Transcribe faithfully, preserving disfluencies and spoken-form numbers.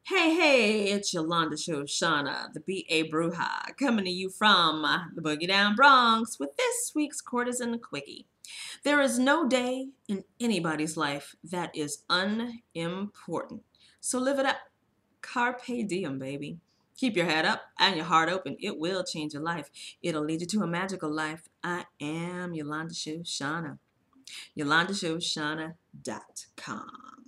Hey, hey, it's Yolanda Shoshana, the B A Bruja, coming to you from uh, the Boogie Down Bronx with this week's Courtesan Quickie. There is no day in anybody's life that is unimportant. So live it up. Carpe diem, baby. Keep your head up and your heart open. It will change your life. It'll lead you to a magical life. I am Yolanda Shoshana. Yolanda Shoshana dot com.